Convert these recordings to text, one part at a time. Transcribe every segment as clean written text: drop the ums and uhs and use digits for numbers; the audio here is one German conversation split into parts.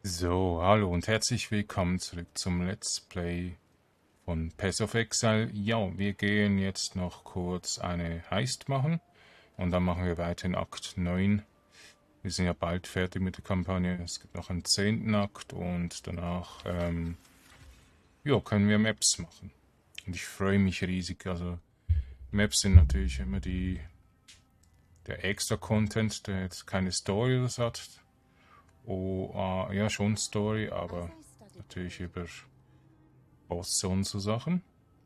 So, hallo und herzlich willkommen zurück zum Let's Play von Path of Exile. Ja, wir gehen jetzt noch kurz eine Heist machen und dann machen wir weiter in Akt 9. Wir sind ja bald fertig mit der Kampagne. Es gibt noch einen 10. Akt und danach ja, können wir Maps machen. Und ich freue mich riesig. Also Maps sind natürlich immer der extra Content, der jetzt keine Story oder so hat. Oh, ja, schon Story, aber natürlich über Bosse und so Sachen.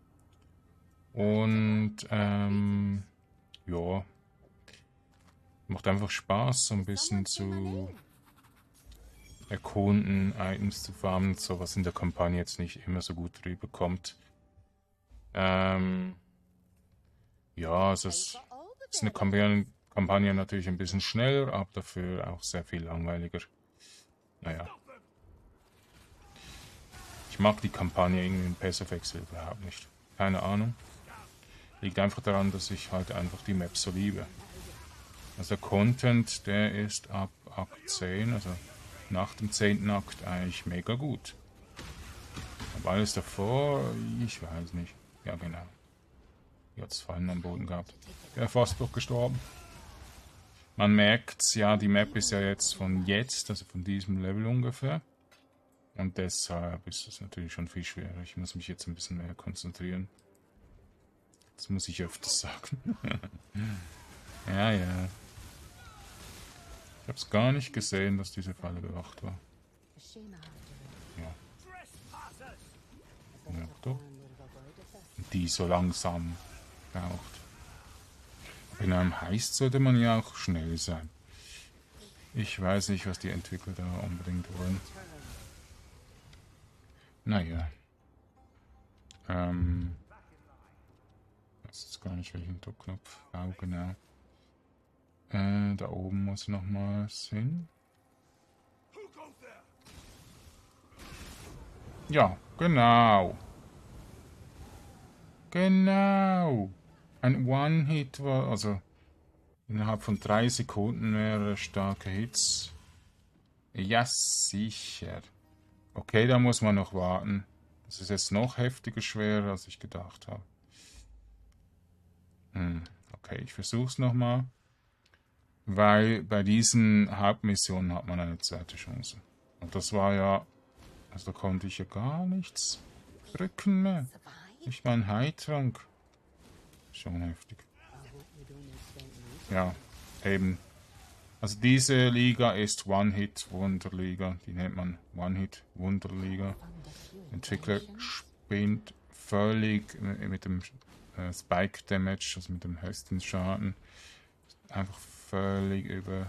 Und ja, macht einfach Spaß, so ein bisschen zu erkunden, Items zu farmen, so was in der Kampagne jetzt nicht immer so gut rüberkommt. Ja, es ist eine Kampagne natürlich ein bisschen schneller, aber dafür auch sehr viel langweiliger. Naja. Ich mag die Kampagne irgendwie in Path of Exile überhaupt nicht. Keine Ahnung. Liegt einfach daran, dass ich halt einfach die Maps so liebe. Also der Content, der ist ab Akt 10, also nach dem 10. Akt eigentlich mega gut. Aber alles davor, ich weiß nicht. Ja genau. Jetzt Fallen am Boden gehabt. Wäre fast doch gestorben. Man merkt's, ja, die Map ist ja jetzt von jetzt, also von diesem Level ungefähr. Und deshalb ist es natürlich schon viel schwerer. Ich muss mich jetzt ein bisschen mehr konzentrieren. Das muss ich öfters sagen. Ja, ja. Ich hab's gar nicht gesehen, dass diese Falle bewacht war. Ja. Ja, doch. Die so langsam braucht. In einem Heist sollte man ja auch schnell sein. Ich weiß nicht, was die Entwickler da unbedingt wollen. Naja. Ich weiß jetzt gar nicht, welchen Druckknopf. Oh, genau. Da oben muss nochmals hin. Ja, genau. Genau. Ein One-Hit war, also innerhalb von 3 Sekunden mehrere starke Hits. Ja, sicher. Okay, da muss man noch warten. Das ist jetzt noch heftiger schwerer, als ich gedacht habe. Okay, ich versuch's nochmal. Weil bei diesen Hauptmissionen hat man eine zweite Chance. Und das war ja, also da konnte ich ja gar nichts drücken mehr. Nicht mal ein Heiltrank. Schon heftig. Ja, eben. Also diese Liga ist One-Hit-Wunderliga. Die nennt man One-Hit-Wunderliga. Entwickler spinnt völlig mit dem Spike-Damage, also mit dem höchsten Schaden. Einfach völlig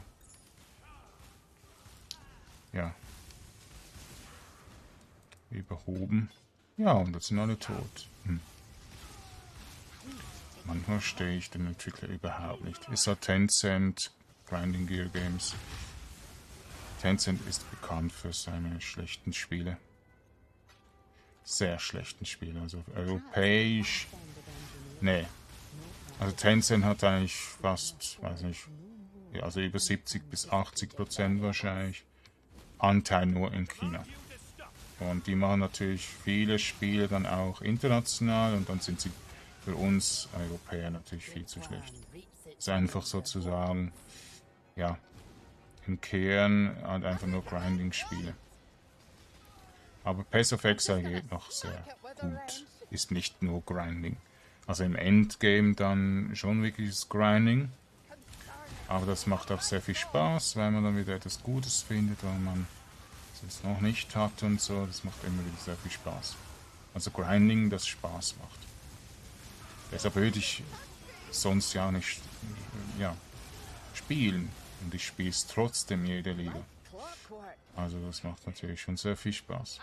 überhoben. Ja, und jetzt sind alle tot. Manchmal verstehe ich den Entwickler überhaupt nicht. Ist ja Tencent, Grinding Gear Games. Tencent ist bekannt für seine schlechten Spiele. Sehr schlechten Spiele. Also europäisch. Nee. Also Tencent hat eigentlich fast, weiß nicht, also über 70-80% wahrscheinlich Anteil nur in China. Und die machen natürlich viele Spiele dann auch international und dann sind sie für uns Europäer natürlich viel zu schlecht. Es ist einfach sozusagen, ja, im Kern halt einfach nur Grinding-Spiele. Aber Path of Exile geht noch sehr gut. Ist nicht nur Grinding. Also im Endgame dann schon wirkliches Grinding. Aber das macht auch sehr viel Spaß, weil man dann wieder etwas Gutes findet, weil man es noch nicht hat und so. Das macht immer wieder sehr viel Spaß. Also Grinding, das Spaß macht. Deshalb würde ich sonst ja nicht spielen. Und ich spiele es trotzdem jede Liga. Also das macht natürlich schon sehr viel Spaß.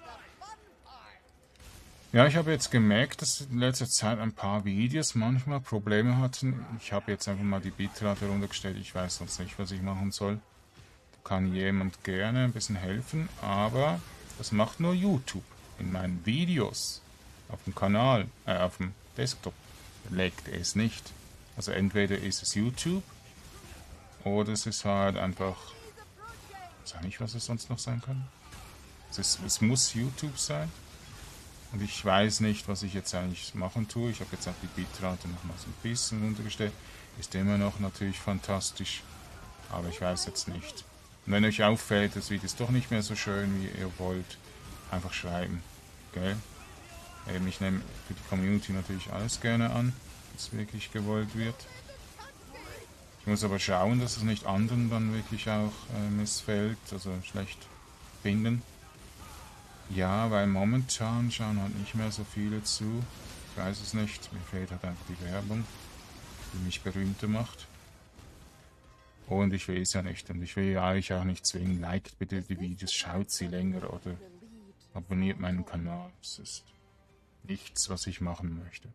Ja, ich habe jetzt gemerkt, dass in letzter Zeit ein paar Videos manchmal Probleme hatten. Ich habe jetzt einfach mal die Bitrate runtergestellt. Ich weiß sonst nicht, was ich machen soll. Da kann jemand gerne ein bisschen helfen, aber das macht nur YouTube. In meinen Videos auf dem Kanal, auf dem Desktop legt es nicht. Also entweder ist es YouTube oder es ist halt einfach Ich weiß auch nicht, was es sonst noch sein kann. Es muss YouTube sein. Und ich weiß nicht, was ich jetzt eigentlich machen tue. Ich habe jetzt auch die Bitrate noch mal so ein bisschen runtergestellt. Ist immer noch natürlich fantastisch. Aber ich weiß jetzt nicht. Und wenn euch auffällt, das Video ist doch nicht mehr so schön, wie ihr wollt, einfach schreiben. Gell? Ich nehme für die Community natürlich alles gerne an, was wirklich gewollt wird. Ich muss aber schauen, dass es nicht anderen dann wirklich auch missfällt, also schlecht finden. Ja, weil momentan schauen halt nicht mehr so viele zu. Ich weiß es nicht, mir fehlt halt einfach die Werbung, die mich berühmter macht. Und ich will es ja nicht. Und ich will euch auch nicht zwingen, liked bitte die Videos, schaut sie länger oder abonniert meinen Kanal. Es ist nichts, was ich machen möchte.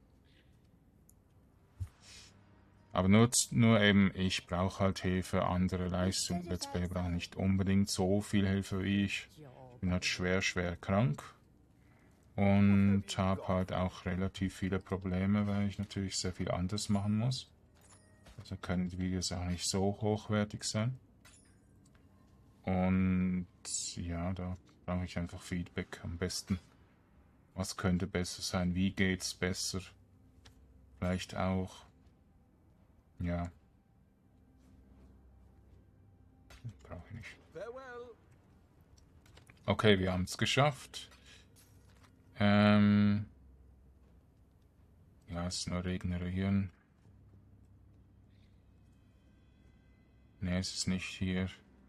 Aber nur eben, ich brauche halt Hilfe, andere Leistungen. Let's Play brauchen nicht unbedingt so viel Hilfe wie ich. Ich bin halt schwer krank. Und habe halt auch relativ viele Probleme, weil ich natürlich sehr viel anders machen muss. Also können die Videos auch nicht so hochwertig sein. Und ja, da brauche ich einfach Feedback am besten. Was könnte besser sein? Wie geht's besser? Vielleicht auch, ja. Brauche ich nicht. Okay, wir haben es geschafft. Ja, es ist nur regenerieren. Ne, es ist nicht hier.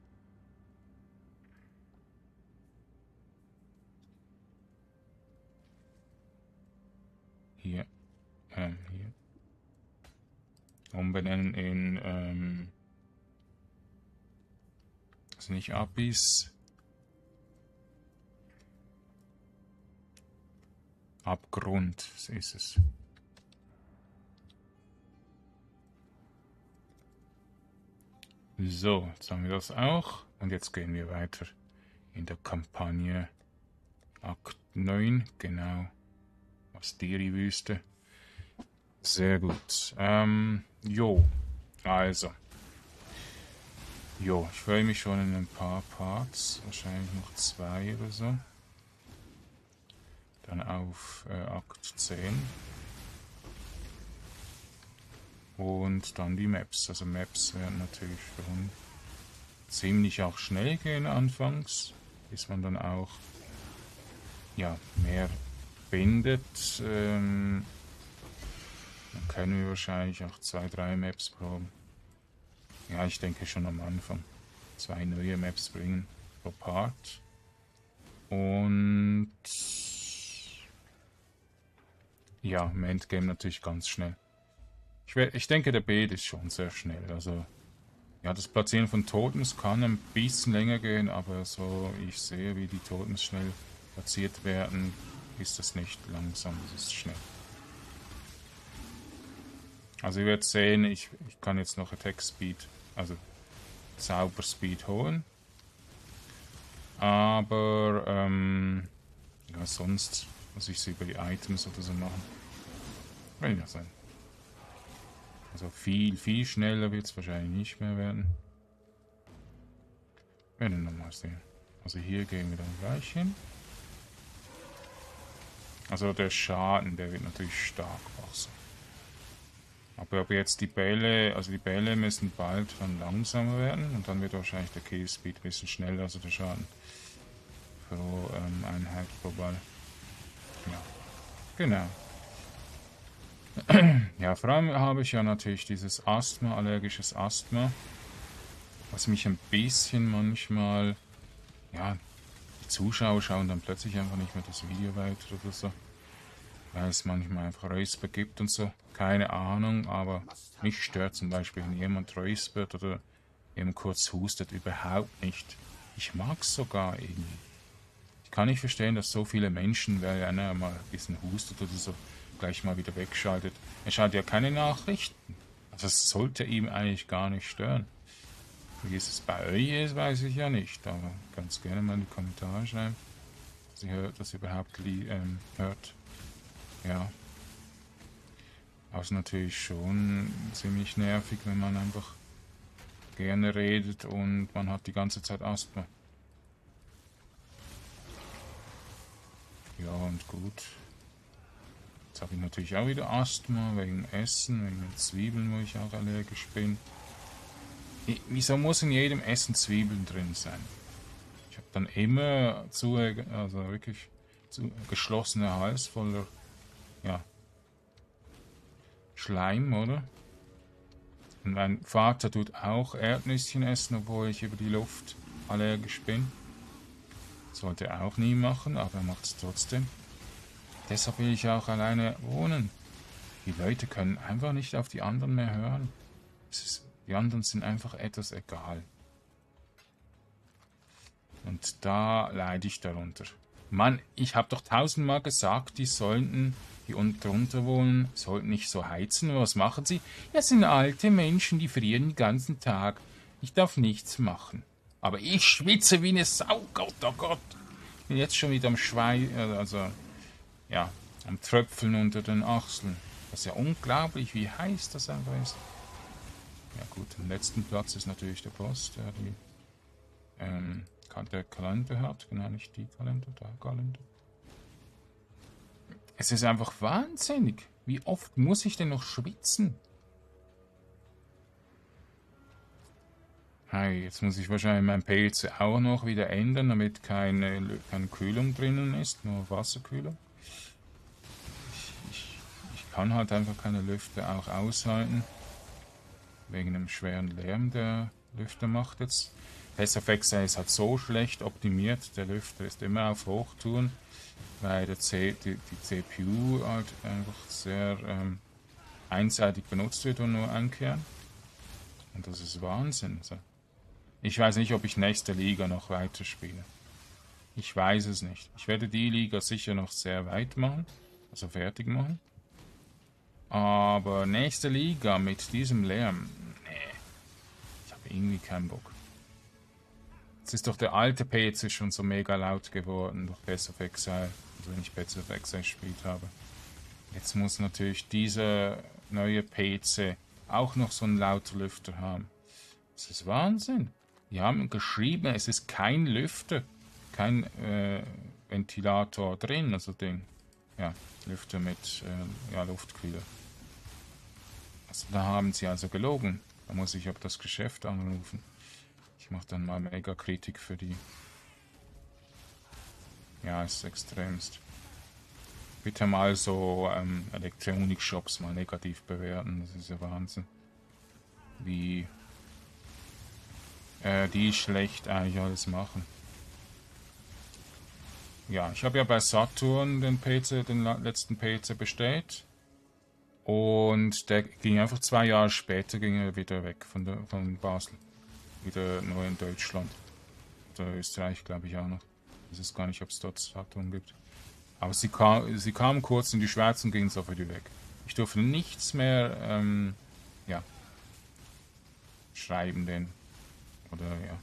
Hier. Hier. Umbenennen in, also nicht Abis. Abgrund, so ist es. So, jetzt haben wir das auch. Und jetzt gehen wir weiter in der Kampagne Akt 9, genau. Asteri-Wüste. Sehr gut. Jo, also. Jo, ich freue mich schon in ein paar Parts. Wahrscheinlich noch 2 oder so. Dann auf Akt 10. Und dann die Maps. Also Maps werden natürlich schon ziemlich auch schnell gehen anfangs, bis man dann auch ja, mehr bindet. Dann können wir wahrscheinlich auch 2, 3 Maps proben. Ja, ich denke schon am Anfang. 2 neue Maps bringen pro Part. Und ja, im Endgame natürlich ganz schnell. Ich denke, der Beet ist schon sehr schnell. Also, ja, das Platzieren von Totems kann ein bisschen länger gehen, aber so ich sehe, wie die Totems schnell platziert werden, ist das nicht langsam, das ist schnell. Also ihr werdet sehen, ich kann jetzt noch Attack Speed, also Zauber Speed holen. Aber, ja, sonst muss ich es über die Items oder so machen. Will ja sein. Also viel schneller wird es wahrscheinlich nicht mehr werden. Werden wir nochmal sehen. Also hier gehen wir dann gleich hin. Also der Schaden, der wird natürlich stark wachsen. Aber ob jetzt die Bälle, also die Bälle müssen bald dann langsamer werden und dann wird wahrscheinlich der Kill Speed ein bisschen schneller, also der Schaden pro Einheit pro Ball. Ja, genau. Ja, vor allem habe ich ja natürlich dieses Asthma, allergisches Asthma, was mich ein bisschen manchmal, ja, die Zuschauer schauen dann plötzlich einfach nicht mehr das Video weiter oder so, weil es manchmal einfach Räusper gibt und so, keine Ahnung, aber mich stört zum Beispiel, wenn jemand räuspert oder eben kurz hustet, überhaupt nicht. Ich mag es sogar irgendwie. Ich kann nicht verstehen, dass so viele Menschen, wer einer mal ein bisschen hustet oder so, gleich mal wieder wegschaltet. Er schaltet ja keine Nachrichten. Also das sollte ihm eigentlich gar nicht stören. Wie es bei euch ist, weiß ich ja nicht. Aber ganz gerne mal in die Kommentare schreiben, dass ihr das überhaupt hört. Ja. Aber es ist natürlich schon ziemlich nervig, wenn man einfach gerne redet und man hat die ganze Zeit Asthma. Ja, und gut. Jetzt habe ich natürlich auch wieder Asthma wegen Essen, wegen den Zwiebeln, wo ich auch allergisch bin. Wieso muss in jedem Essen Zwiebeln drin sein? Ich habe dann immer also wirklich geschlossener Hals voller, ja, Schleim, oder? Und mein Vater tut auch Erdnüsschen essen, obwohl ich über die Luft allergisch bin. Sollte er auch nie machen, aber er macht es trotzdem. Deshalb will ich auch alleine wohnen. Die Leute können einfach nicht auf die anderen mehr hören. Die anderen sind einfach etwas egal. Und da leide ich darunter. Mann, ich habe doch 1000-mal gesagt, die drunter wohnen, sollten nicht so heizen. Was machen sie? Ja, es sind alte Menschen, die frieren den ganzen Tag. Ich darf nichts machen. Aber ich schwitze wie eine Sau. Gott, oh Gott. Bin jetzt schon wieder am ja, am Tröpfeln unter den Achseln. Das ist ja unglaublich, wie heiß das einfach ist. Ja gut, am letzten Platz ist natürlich der Boss, der der Kalender hat. Genau, nicht die Kalender, der Kalender. Es ist einfach wahnsinnig. Wie oft muss ich denn noch schwitzen? Hey, jetzt muss ich wahrscheinlich mein PC auch noch wieder ändern, damit keine Kühlung drinnen ist, nur Wasserkühlung. Ich kann halt einfach keine Lüfter auch aushalten. Wegen dem schweren Lärm, der Lüfter macht jetzt. PassiveXI ist halt so schlecht optimiert, der Lüfter ist immer auf Hochtouren, weil die CPU halt einfach sehr einseitig benutzt wird und nur einkehren. Und das ist Wahnsinn. Also, ich weiß nicht, ob ich nächste Liga noch weiterspiele. Ich weiß es nicht. Ich werde die Liga sicher noch sehr weit machen, also fertig machen. Aber nächste Liga mit diesem Lärm, nee, ich habe irgendwie keinen Bock. Jetzt ist doch der alte PC schon so mega laut geworden durch PassiveXI, also wenn ich PassiveXI gespielt habe. Jetzt muss natürlich dieser neue PC auch noch so einen lauter Lüfter haben. Das ist Wahnsinn. Die haben geschrieben, es ist kein Lüfter, kein Ventilator drin, also Ding. Ja, Lüfter mit Luftkühler. Also da haben sie also gelogen. Da muss ich aber das Geschäft anrufen. Ich mache dann mal Mega-Kritik für die. Ja, ist extremst. Bitte mal so Elektronik-Shops mal negativ bewerten. Das ist ja Wahnsinn. Wie die schlecht eigentlich alles machen. Ja, ich habe ja bei Saturn den letzten PC bestellt. Und der ging einfach 2 Jahre später ging er wieder weg von Basel. Wieder nur in Deutschland. Oder Österreich, glaube ich auch noch. Ich weiß gar nicht, ob es dort Saturn gibt. Aber sie kamen kurz in die Schweiz und gingen sofort wieder weg. Ich durfte nichts mehr schreiben, denn. Oder ja.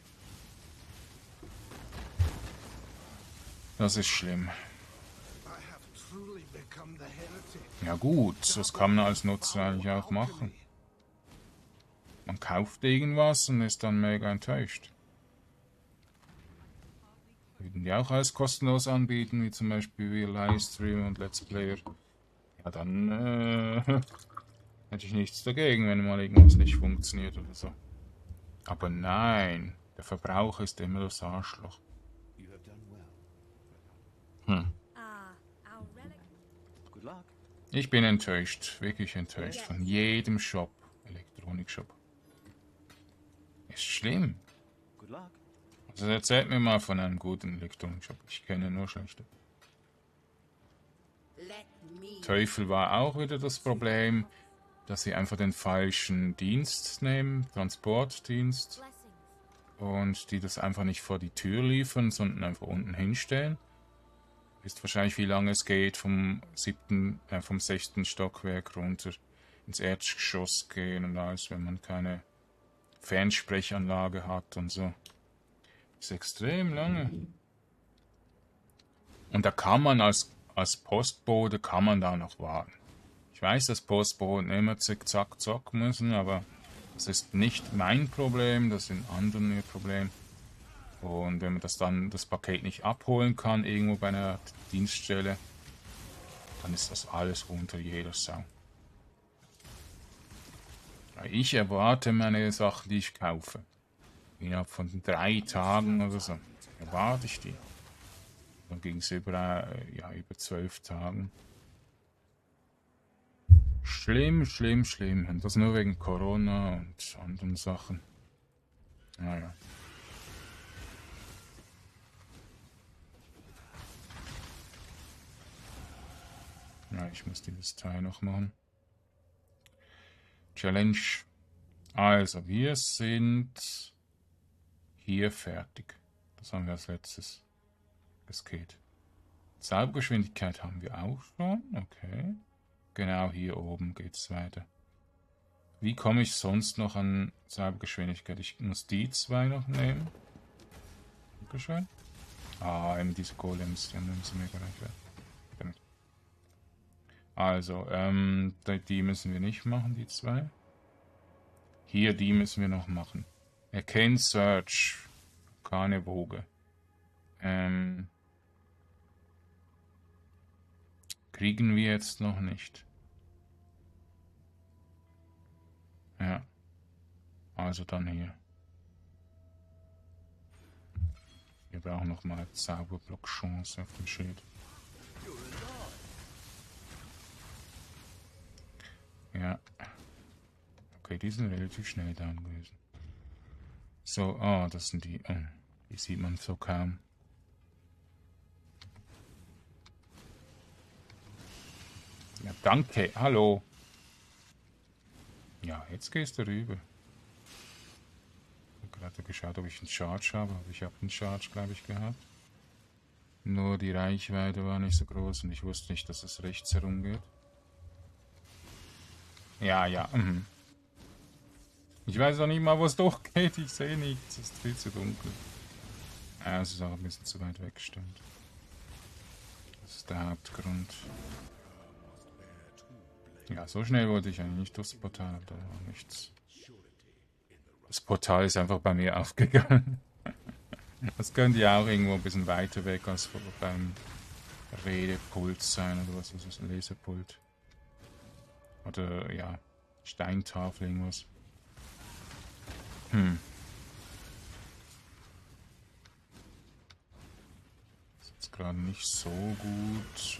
Das ist schlimm. Ja gut, das kann man als Nutzer eigentlich auch machen. Man kauft irgendwas und ist dann mega enttäuscht. Würden die auch alles kostenlos anbieten, wie zum Beispiel wir Livestream und Let's Player. Ja, dann hätte ich nichts dagegen, wenn mal irgendwas nicht funktioniert oder so. Aber nein, der Verbraucher ist immer das Arschloch. Ich bin enttäuscht, wirklich enttäuscht von jedem Shop, Elektronikshop. Ist schlimm. Also erzählt mir mal von einem guten Elektronikshop. Ich kenne nur schlechte. Teufel war auch wieder das Problem, dass sie einfach den falschen Dienst nehmen, Transportdienst, und die das einfach nicht vor die Tür liefern, sondern einfach unten hinstellen. Wisst wahrscheinlich, wie lange es geht, vom 6. Stockwerk runter ins Erdgeschoss gehen und alles, wenn man keine Fernsprechanlage hat und so. Das ist extrem lange. Und da kann man als Postbote kann man da noch warten. Ich weiß, dass Postboten immer zick-zack zocken müssen, aber das ist nicht mein Problem, das sind anderen ihr Problem. Und wenn man das Paket nicht abholen kann, irgendwo bei einer Dienststelle, dann ist das alles unter jeder Sau. Ich erwarte meine Sachen, die ich kaufe. Innerhalb von 3 Tagen oder so. Erwarte ich die. Dann ging es über 12 Tagen. Schlimm, schlimm, schlimm. Und das nur wegen Corona und anderen Sachen. Naja. Ja, ich muss dieses Teil noch machen. Challenge. Also, wir sind hier fertig. Das haben wir als letztes. Es geht. Zaubergeschwindigkeit haben wir auch schon. Okay. Genau hier oben geht es weiter. Wie komme ich sonst noch an Zaubergeschwindigkeit? Ich muss die 2 noch nehmen. Dankeschön. Ah, eben diese Golems, die haben sie mega reich wert. Damit. Also, die müssen wir nicht machen, die 2. Hier, die müssen wir noch machen. Arcane Search. Keine Woge. Kriegen wir jetzt noch nicht. Ja. Also dann hier. Wir brauchen nochmal Zauberblock-Chance auf dem Schild. Ja. Okay, die sind relativ schnell down gewesen. So, das sind die. Die sieht man so kaum. Ja, danke. Hallo. Ja, jetzt gehst du rüber. Ich habe gerade geschaut, ob ich einen Charge habe. Aber ich habe einen Charge, glaube ich, gehabt. Nur die Reichweite war nicht so groß und ich wusste nicht, dass es rechts herum geht. Ja, ja. Ich weiß auch nicht mal, wo es durchgeht. Ich sehe nichts. Es ist viel zu dunkel. Ja, es ist auch ein bisschen zu weit weg, stimmt. Das ist der Hauptgrund. Ja, so schnell wollte ich eigentlich nicht durchs Portal, da war nichts. Das Portal ist einfach bei mir aufgegangen. Das könnte ja auch irgendwo ein bisschen weiter weg als beim Redepult sein oder was ist das, ein Lesepult. Oder ja, Steintafel, irgendwas. Ist jetzt gerade nicht so gut.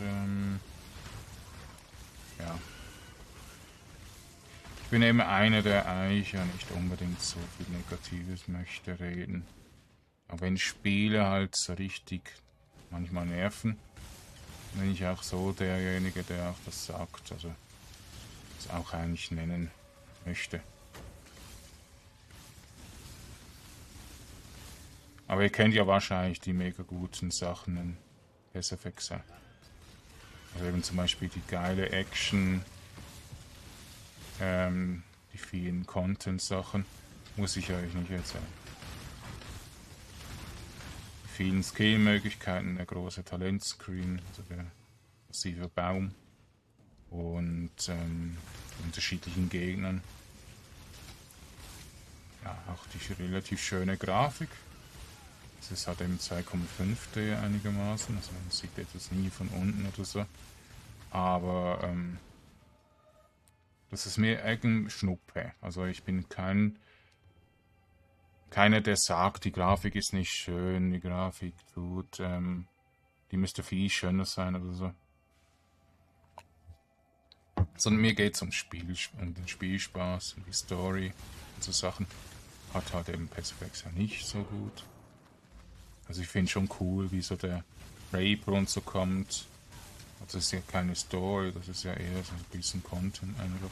Ja. Ich bin eben einer, der eigentlich ja nicht unbedingt so viel Negatives möchte reden. Aber wenn Spiele halt so richtig manchmal nerven, bin ich auch so derjenige, der auch das sagt, also das auch eigentlich nennen möchte. Aber ihr kennt ja wahrscheinlich die mega guten Sachen in SFX. Also eben zum Beispiel die geile Action, die vielen Content-Sachen, muss ich euch nicht erzählen. Die vielen Skill-Möglichkeiten, der große Talentscreen, also der massive Baum und unterschiedlichen Gegnern. Ja, auch die relativ schöne Grafik. Es ist halt eben 2,5D einigermaßen, also man sieht etwas nie von unten oder so. Aber das ist mir eigentlich Schnuppe. Also ich bin keiner, der sagt, die Grafik ist nicht schön, die Grafik die müsste viel schöner sein oder so. Sondern mir geht es ums Spiel, um den Spielspaß, um die Story und so Sachen. Hat halt eben PSFX ja nicht so gut. Also ich finde schon cool, wie so der Rape und so kommt. Das ist ja keine Story, das ist ja eher so ein bisschen Content einfach.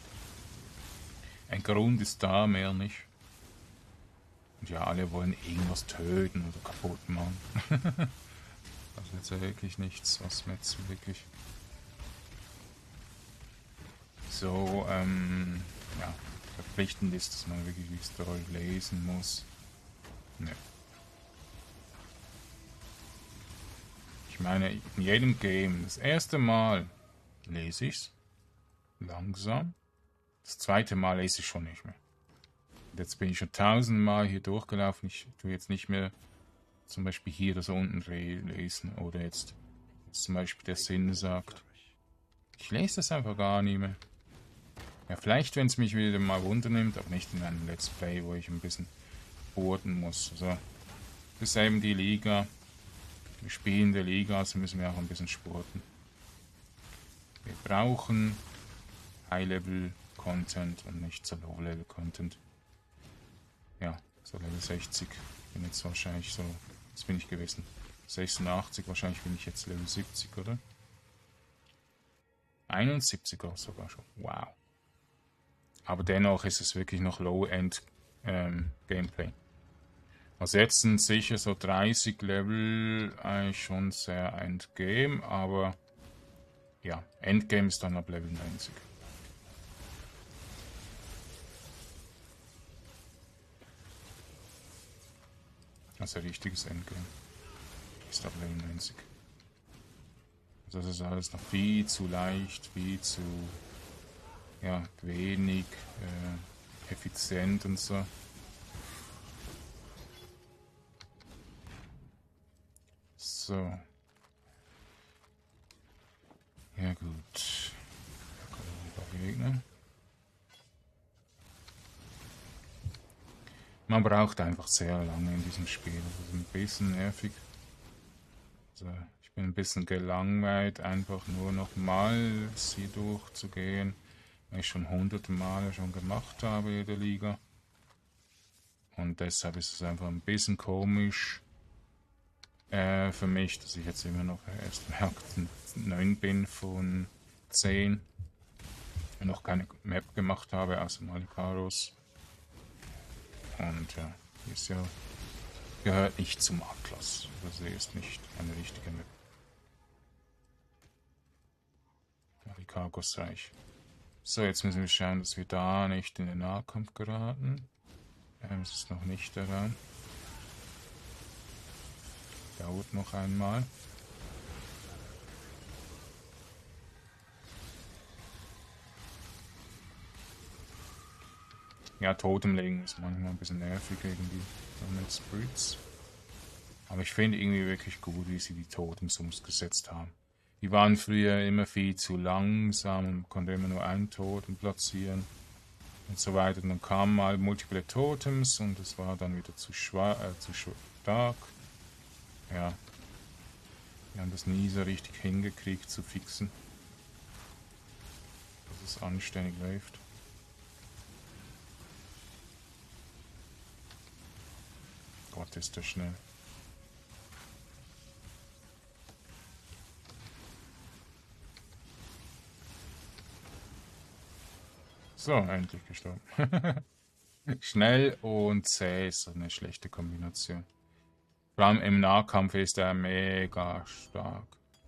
Ein Grund ist da, mehr nicht. Und ja, alle wollen irgendwas töten oder kaputt machen. Das ist jetzt ja wirklich nichts, was mir jetzt wirklich so ja, verpflichtend ist, dass man wirklich die Story lesen muss. Ne. Ich meine, in jedem Game, das erste Mal lese ich's langsam, das zweite Mal lese ich schon nicht mehr. Und jetzt bin ich schon 1000 Mal hier durchgelaufen, ich tue jetzt nicht mehr zum Beispiel hier das unten lesen oder jetzt zum Beispiel der Sinn sagt. Ich lese das einfach gar nicht mehr. Ja, vielleicht, wenn es mich wieder mal runternimmt, aber nicht in einem Let's Play, wo ich ein bisschen boarden muss. Also, das ist eben die Liga. Wir spielen der Liga, also müssen wir auch ein bisschen sporten. Wir brauchen High-Level-Content und nicht so Low-Level-Content. Ja, so Level 60. Ich bin jetzt wahrscheinlich so, was bin ich gewesen? 86, wahrscheinlich bin ich jetzt Level 70, oder? 71 auch sogar schon. Wow. Aber dennoch ist es wirklich noch Low-End Gameplay. Also jetzt sind sicher so 30 Level eigentlich schon sehr Endgame, aber ja, Endgame ist dann ab Level 90. Also richtiges Endgame ist ab Level 90. Also das ist alles noch viel zu leicht, viel zu ja, wenig effizient und so. So. Ja gut. Da kommen ein paar Gegner. Man braucht einfach sehr lange in diesem Spiel. Das ist ein bisschen nervig. Also ich bin ein bisschen gelangweilt, einfach nur nochmal sie durchzugehen. Weil ich schon hunderte Male schon gemacht habe in der Liga. Und deshalb ist es einfach ein bisschen komisch für mich, dass ich jetzt immer noch erst Werk 9 bin von 10. Und noch keine Map gemacht habe, außer Malikaros. Und ja, die ist ja, gehört nicht zum Atlas. Also sie ist nicht eine richtige Map. Malikagos Reich. So, jetzt müssen wir schauen, dass wir da nicht in den Nahkampf geraten. Es ist noch nicht daran. Dauert noch einmal. Ja, Totemlegen ist manchmal ein bisschen nervig gegen die Dominant Spirits. Aber ich finde irgendwie wirklich gut, wie sie die Totems umgesetzt haben. Die waren früher immer viel zu langsam und konnte immer nur einen Totem platzieren und so weiter. Und dann kamen mal multiple Totems und es war dann wieder zu stark. Ja, wir haben das nie so richtig hingekriegt zu fixen, dass es anständig läuft. Gott, ist der schnell. So, endlich gestorben. Schnell und zäh ist so eine schlechte Kombination. Vor allem im Nahkampf ist er mega stark.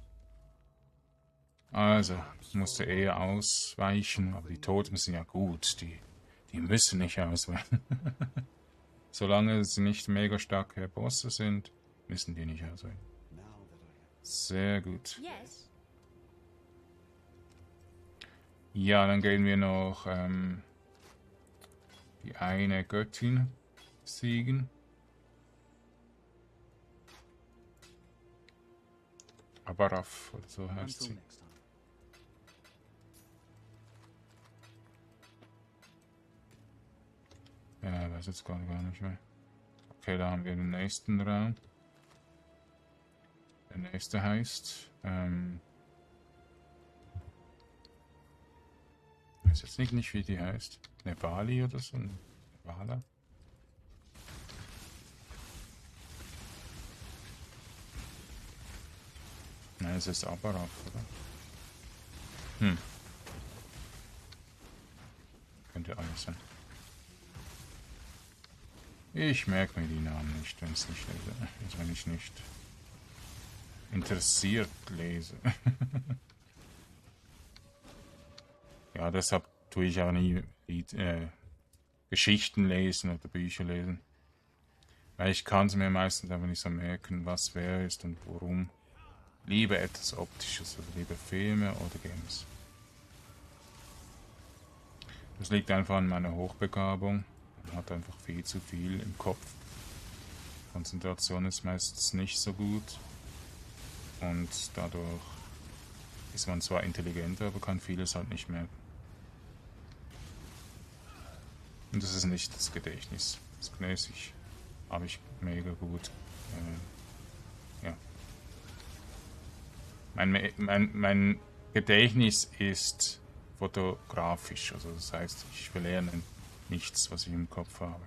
Also, musste eher ausweichen, aber die Totems sind ja gut. Die müssen nicht ausweichen. Solange sie nicht mega starke Bosse sind, müssen die nicht ausweichen. Sehr gut. Ja, dann gehen wir noch die eine Göttin besiegen. Abaraf oder so heißt sie. Ja, weiß jetzt gar nicht mehr. Okay, da haben wir den nächsten Raum. Der nächste heißt ich weiß jetzt nicht, wie die heißt. Nebali oder so? Nevala? Nein, es ist Abaraf, oder? Könnte alles sein. Ich merke mir die Namen nicht, wenn es nicht lese. Also wenn ich nicht interessiert lese. Ja, deshalb tue ich auch nie Geschichten lesen oder Bücher lesen. Weil ich kann es mir meistens einfach nicht so merken, was wer ist und worum. Lieber etwas Optisches, also lieber Filme oder Games. Das liegt einfach an meiner Hochbegabung. Man hat einfach viel zu viel im Kopf. Konzentration ist meistens nicht so gut und dadurch ist man zwar intelligenter, aber kann vieles halt nicht merken. Und das ist nicht das Gedächtnis. Das Gedächtnis habe ich mega gut. Ja. Mein Gedächtnis ist fotografisch, also das heißt, ich verlerne nichts, was ich im Kopf habe.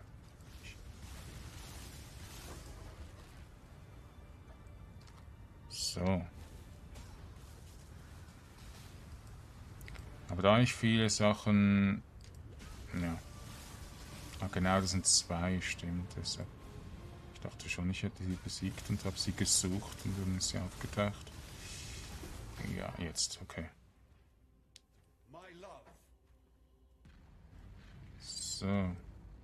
So. Aber da ich viele Sachen... Ja. Ah, genau, das sind 2, stimmt. Deshalb. Ich dachte schon, ich hätte sie besiegt und habe sie gesucht und dann ist sie aufgetaucht. Ja, jetzt, okay. So.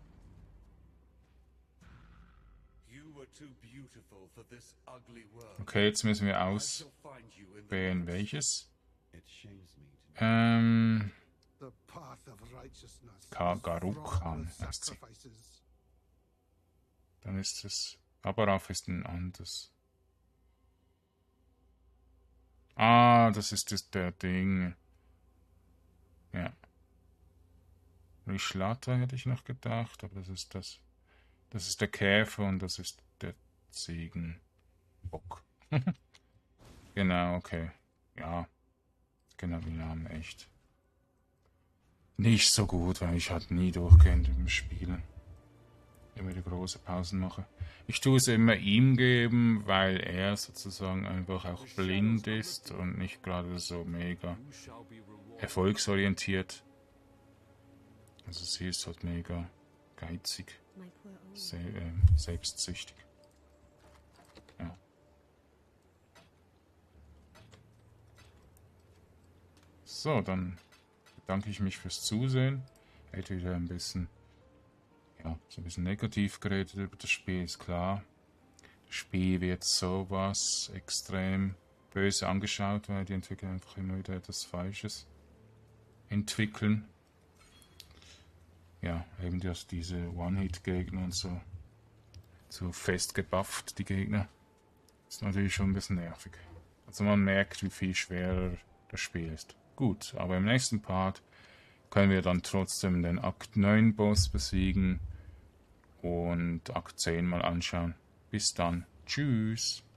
Okay, jetzt müssen wir auswählen, welches. Garukhan heißt sie. Dann ist es... Abaraf ist ein anderes. Ah, das ist der Ding. Ja. Rishlata hätte ich noch gedacht, aber das ist das. Das ist der Käfer und das ist der Ziegenbock. Genau, okay. Ja. Genau, die Namen echt. Nicht so gut, weil ich halt nie durchgehend im Spielen immer die große Pausen mache. Ich tue es immer ihm geben, weil er sozusagen einfach auch blind ist und nicht gerade so mega erfolgsorientiert. Also sie ist halt mega geizig, selbstsüchtig. Ja. So, dann bedanke ich mich fürs Zusehen. Hätte wieder ein bisschen, ja, so ein bisschen negativ geredet über das Spiel, ist klar. Das Spiel wird sowas extrem böse angeschaut, weil die Entwickler einfach immer wieder etwas Falsches entwickeln. Ja, eben diese One-Hit-Gegner und so fest gebufft, die Gegner. Ist natürlich schon ein bisschen nervig. Also man merkt, wie viel schwerer das Spiel ist. Gut, aber im nächsten Part können wir dann trotzdem den Akt 9 Boss besiegen und Akt 10 mal anschauen. Bis dann. Tschüss.